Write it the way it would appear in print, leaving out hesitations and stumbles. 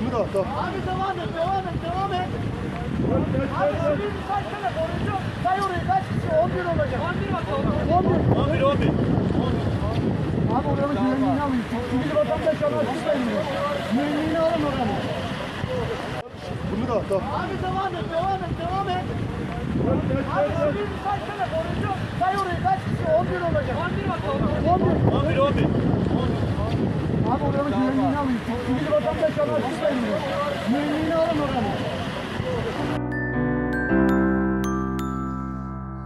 Bunu da at. Abi devam et, devam et, devam et. Abi bir saysana koruyucu. Say oraya kaç kişi? 11 olacak. 11 bak 11. 11. Abi oranın güvenliğini alın. Sivil vatandaş anlaştık benim. Güvenliğini alın oranın. Bunu da at. Abi devam et, devam et, devam et. Abi bir saysana koruyucu. Say oraya kaç kişi? 11 olacak. 11 bak 11. 11. Abi oranın güvenliğini alın. Sivil vatandaş anlaştık benim. Güvenliğini alın oranın.